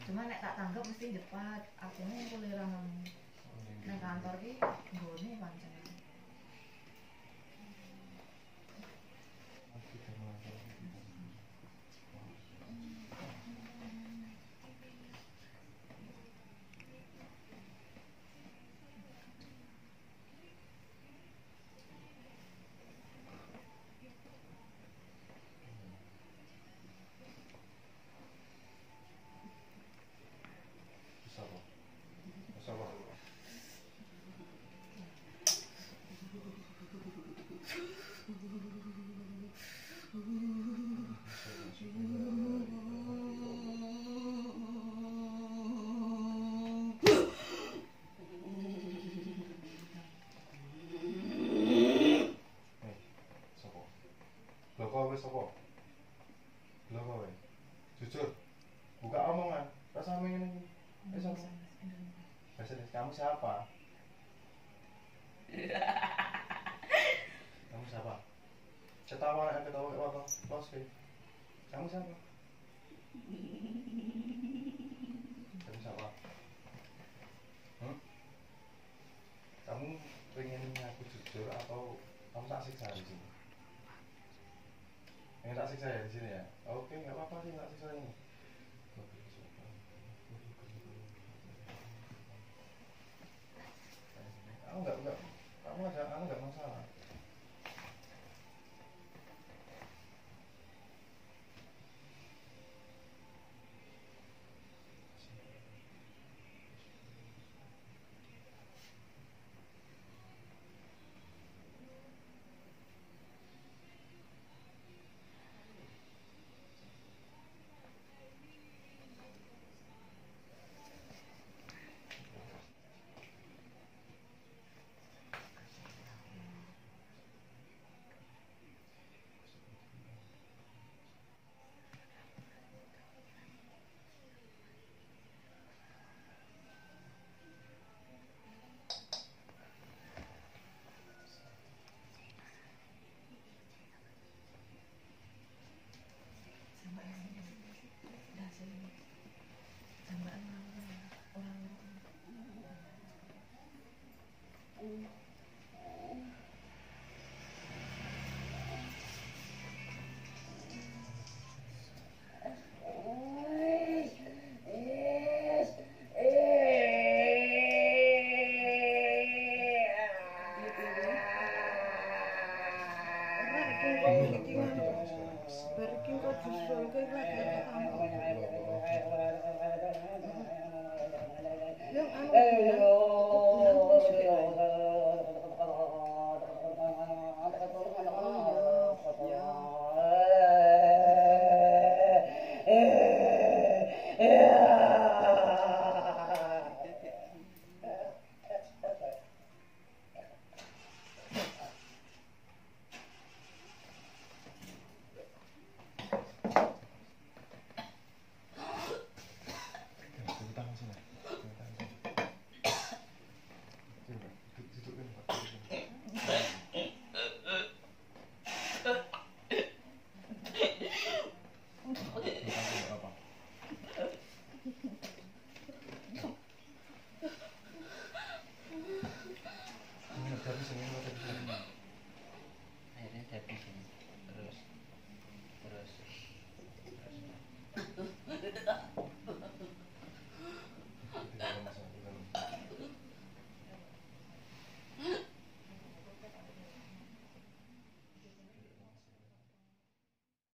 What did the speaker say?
Cuma nek tak tanggap mesti cepat. Artinya kuliah nang kantor ki nggone pancen. Jujur, buka omongan. Rasa ingin ini. Kamu siapa? Kamu siapa? Ketawa apa? Kamu siapa? Kamu siapa? Kamu pengen aku jujur atau kamu tak siksa di sini? Pengen tak siksa ya di sini ya? Oke, nggak apa-apa sih tak siksa ini.